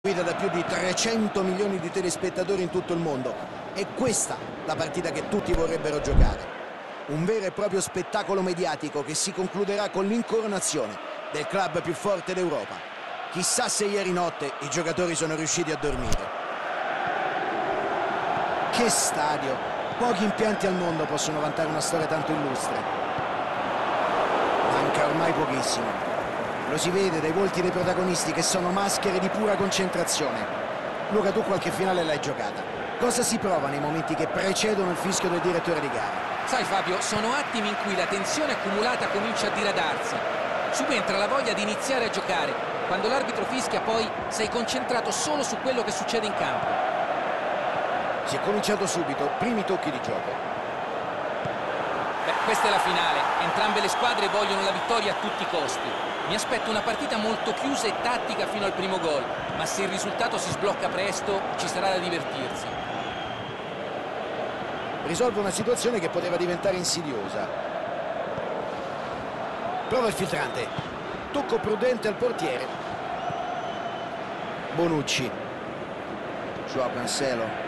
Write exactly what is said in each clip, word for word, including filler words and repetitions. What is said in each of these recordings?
Guida da più di trecento milioni di telespettatori in tutto il mondo. È questa la partita che tutti vorrebbero giocare. Un vero e proprio spettacolo mediatico che si concluderà con l'incoronazione del club più forte d'Europa. Chissà se ieri notte i giocatori sono riusciti a dormire. Che stadio! Pochi impianti al mondo possono vantare una storia tanto illustre. Manca ormai pochissimo. Lo si vede dai volti dei protagonisti che sono maschere di pura concentrazione. Luca, tu qualche finale l'hai giocata. Cosa si prova nei momenti che precedono il fischio del direttore di gara? Sai Fabio, sono attimi in cui la tensione accumulata comincia a diradarsi. Subentra la voglia di iniziare a giocare. Quando l'arbitro fischia poi sei concentrato solo su quello che succede in campo. Si è cominciato subito, primi tocchi di gioco. Beh, questa è la finale. Entrambe le squadre vogliono la vittoria a tutti i costi. Mi aspetto una partita molto chiusa e tattica fino al primo gol, ma se il risultato si sblocca presto ci sarà da divertirsi. Risolve una situazione che poteva diventare insidiosa. Prova il filtrante. Tocco prudente al portiere. Bonucci. Joao Cancelo.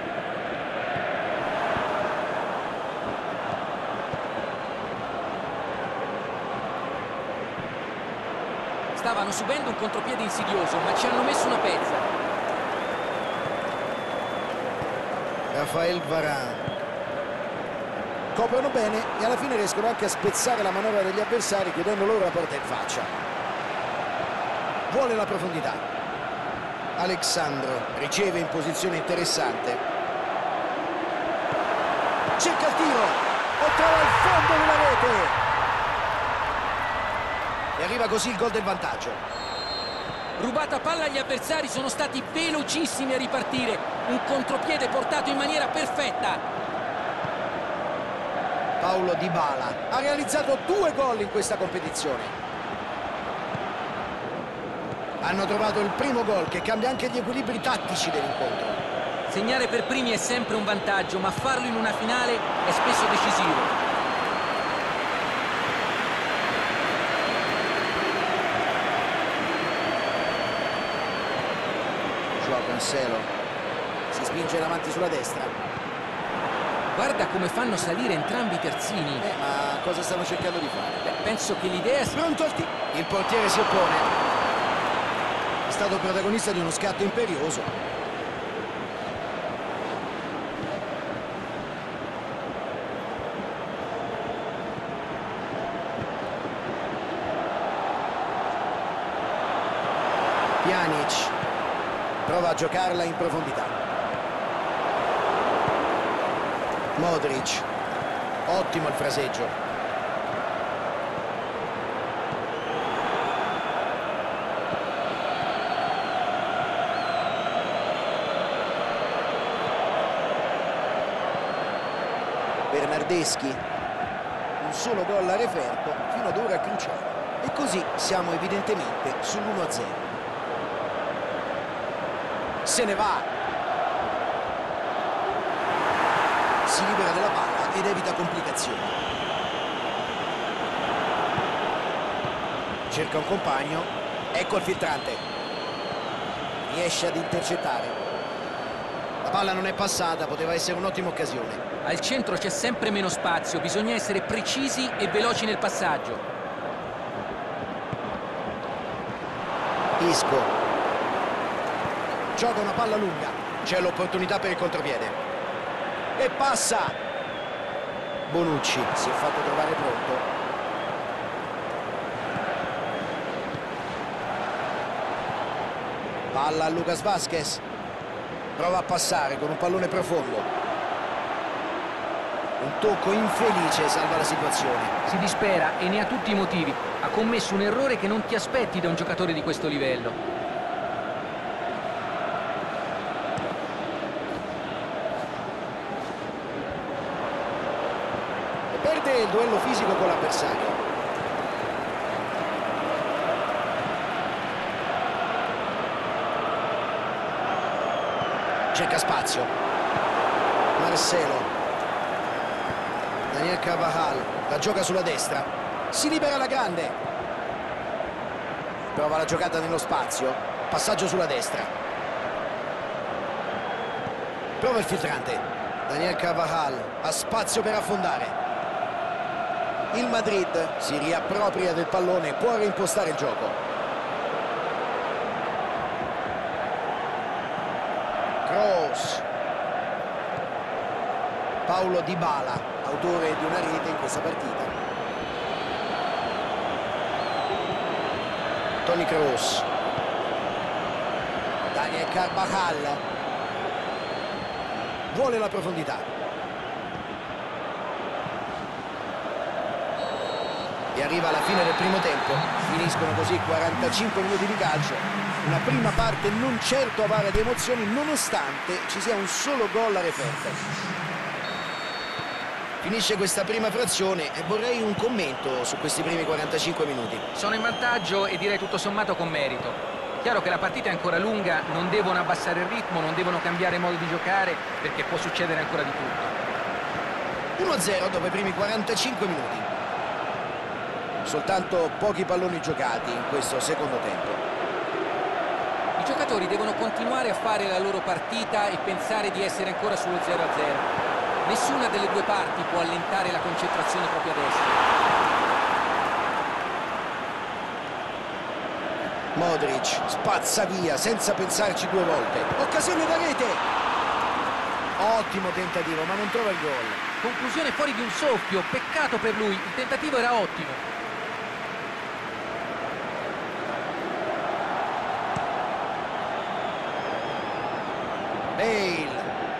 Stavano subendo un contropiede insidioso, ma ci hanno messo una pezza. Rafael Varane. Coprono bene e alla fine riescono anche a spezzare la manovra degli avversari, chiudendo loro la porta in faccia. Vuole la profondità. Alexandro riceve in posizione interessante. Cerca il tiro e trova il fondo della rete. E arriva così il gol del vantaggio. Rubata palla agli avversari, sono stati velocissimi a ripartire. Un contropiede portato in maniera perfetta. Paulo Dybala ha realizzato due gol in questa competizione. Hanno trovato il primo gol che cambia anche gli equilibri tattici dell'incontro. Segnare per primi è sempre un vantaggio, ma farlo in una finale è spesso decisivo. Cancelo si spinge in avanti sulla destra. Guarda come fanno salire entrambi i terzini. Eh, ma cosa stanno cercando di fare? Beh, penso che l'idea sia... Pronto al tiro. Il portiere si oppone. È stato protagonista di uno scatto imperioso. Pjanic prova a giocarla in profondità. Modric, ottimo il fraseggio. Bernardeschi, un solo gol a referto, fino ad ora cruciale. E così siamo evidentemente sull'uno a zero. Se ne va, si libera della palla ed evita complicazioni. Cerca un compagno, ecco il filtrante, riesce ad intercettare. La palla non è passata, poteva essere un'ottima occasione. Al centro c'è sempre meno spazio, bisogna essere precisi e veloci nel passaggio. Isco gioca una palla lunga, c'è l'opportunità per il contropiede e passa. Bonucci si è fatto trovare pronto. Palla a Lucas Vázquez, prova a passare con un pallone profondo. Un tocco infelice salva la situazione. Si dispera e ne ha tutti i motivi. Ha commesso un errore che non ti aspetti da un giocatore di questo livello. Perde il duello fisico con l'avversario. Cerca spazio. Marcelo. Daniel Carvajal la gioca sulla destra. Si libera alla grande. Prova la giocata nello spazio. Passaggio sulla destra. Prova il filtrante. Daniel Carvajal ha spazio per affondare. Il Madrid si riappropria del pallone e può reimpostare il gioco. Kroos. Paulo Dybala, autore di una rete in questa partita. Toni Kroos. Daniel Carvajal. Vuole la profondità. E arriva alla fine del primo tempo. Finiscono così quarantacinque minuti di calcio. Una prima parte non certo avara di emozioni, nonostante ci sia un solo gol a referto. Finisce questa prima frazione e vorrei un commento su questi primi quarantacinque minuti. Sono in vantaggio e direi tutto sommato con merito. Chiaro che la partita è ancora lunga, non devono abbassare il ritmo, non devono cambiare modo di giocare, perché può succedere ancora di tutto. uno a zero dopo i primi quarantacinque minuti. Soltanto pochi palloni giocati in questo secondo tempo. I giocatori devono continuare a fare la loro partita e pensare di essere ancora sullo zero a zero. Nessuna delle due parti può allentare la concentrazione proprio adesso. Modric spazza via senza pensarci due volte. Occasione da rete. Ottimo tentativo, ma non trova il gol. Conclusione fuori di un soffio, peccato per lui, il tentativo era ottimo. Bale.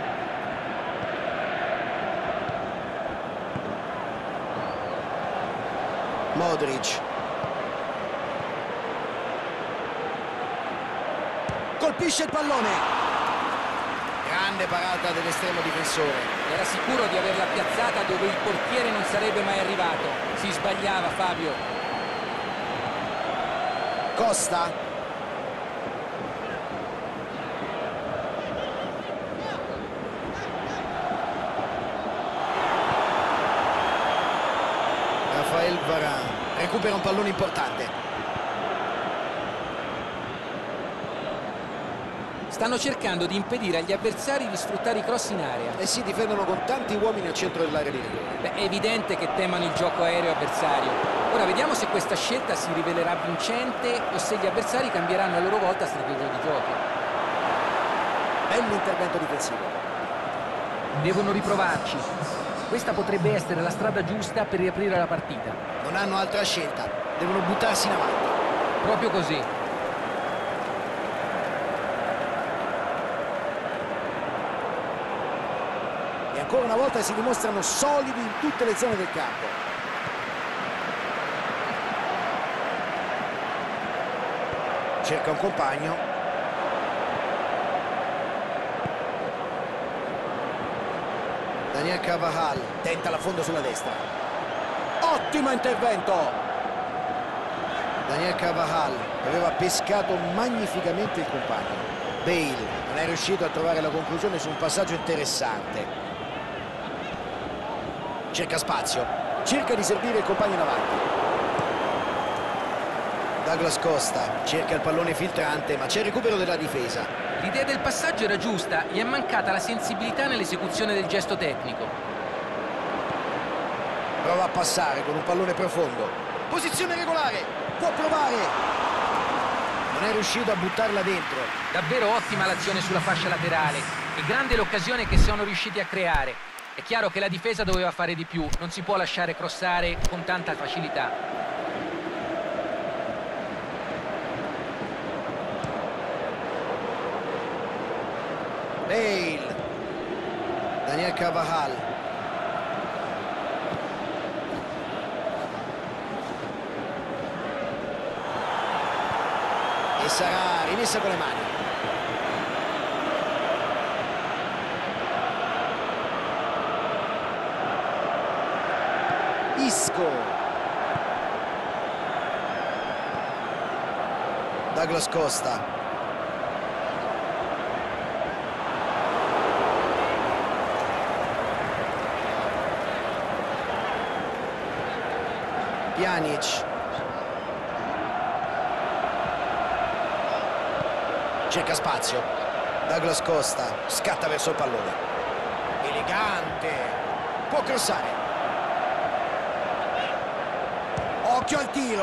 Modric. Colpisce il pallone. Grande parata dell'estremo difensore. Era sicuro di averla piazzata dove il portiere non sarebbe mai arrivato. Si sbagliava, Fabio. Costa. Rafael Varane recupera un pallone importante. Stanno cercando di impedire agli avversari di sfruttare i cross in area. E si difendono con tanti uomini al centro dell'area di rigore. Beh, è evidente che temano il gioco aereo avversario. Ora vediamo se questa scelta si rivelerà vincente o se gli avversari cambieranno a loro volta strategia di gioco. Bell'intervento difensivo. Devono riprovarci. Questa potrebbe essere la strada giusta per riaprire la partita. Non hanno altra scelta, devono buttarsi in avanti. Proprio così. E ancora una volta si dimostrano solidi in tutte le zone del campo. Cerca un compagno. Daniel Carvajal tenta l'affondo sulla destra. Ottimo intervento! Daniel Carvajal aveva pescato magnificamente il compagno. Bale non è riuscito a trovare la conclusione su un passaggio interessante. Cerca spazio, cerca di servire il compagno in avanti. Douglas Costa cerca il pallone filtrante, ma c'è il recupero della difesa. L'idea del passaggio era giusta, gli è mancata la sensibilità nell'esecuzione del gesto tecnico. Prova a passare con un pallone profondo. Posizione regolare, può provare. Non è riuscito a buttarla dentro. Davvero ottima l'azione sulla fascia laterale e grande l'occasione che sono riusciti a creare. È chiaro che la difesa doveva fare di più, non si può lasciare crossare con tanta facilità. Bale. Daniel Carvajal. E sarà rimessa con le mani. Isco. Douglas Costa. Pjanic. Cerca spazio. Douglas Costa scatta verso il pallone. Elegante. Può crossare. Occhio al tiro.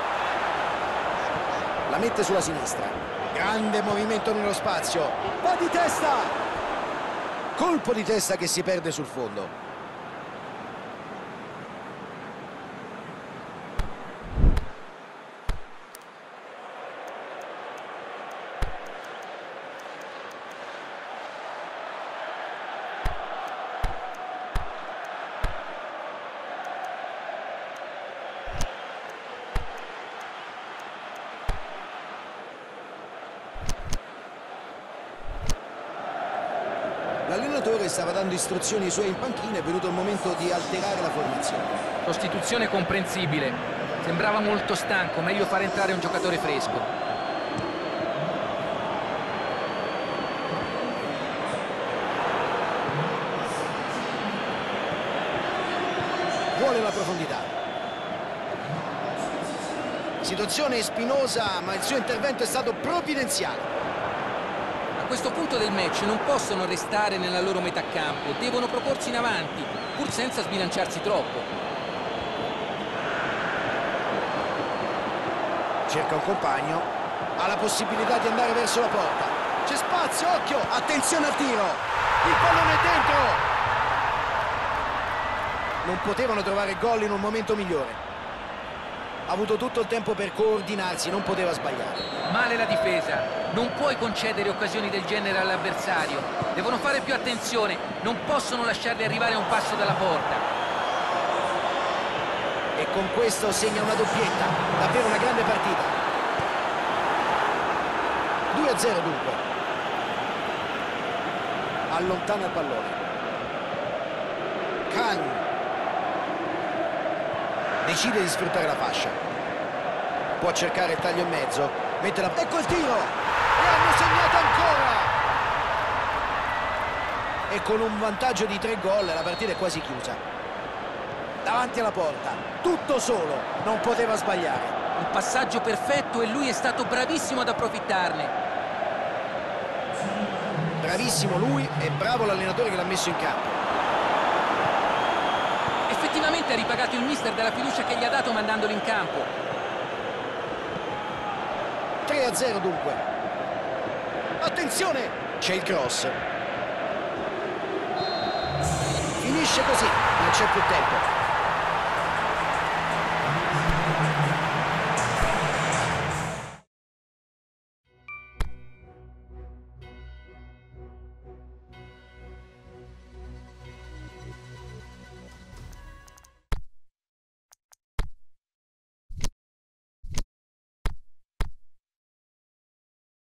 La mette sulla sinistra. Grande movimento nello spazio. Va di testa. Colpo di testa che si perde sul fondo. L'allenatore stava dando istruzioni ai suoi in panchina, è venuto il momento di alterare la formazione. Sostituzione comprensibile. Sembrava molto stanco, meglio far entrare un giocatore fresco. Vuole la profondità. Situazione spinosa, ma il suo intervento è stato provvidenziale. A questo punto del match non possono restare nella loro metà campo, devono proporsi in avanti, pur senza sbilanciarsi troppo. Cerca un compagno, ha la possibilità di andare verso la porta. C'è spazio, occhio, attenzione al tiro. Il pallone è dentro. Non potevano trovare gol in un momento migliore. Ha avuto tutto il tempo per coordinarsi, non poteva sbagliare. Male la difesa. Non puoi concedere occasioni del genere all'avversario. Devono fare più attenzione, non possono lasciarli arrivare a un passo dalla porta. E con questo segna una doppietta, davvero una grande partita. due a zero dunque. Allontana il pallone. Khan decide di sfruttare la fascia. Può cercare il taglio in mezzo. Mette la... Ecco il tiro! E hanno segnato ancora! E con un vantaggio di tre gol la partita è quasi chiusa. Davanti alla porta, tutto solo, non poteva sbagliare. Un passaggio perfetto e lui è stato bravissimo ad approfittarne. Bravissimo lui e bravo l'allenatore che l'ha messo in campo. Effettivamente ha ripagato il mister della fiducia che gli ha dato mandandolo in campo. tre a zero dunque. Attenzione! C'è il cross. Finisce così, non c'è più tempo.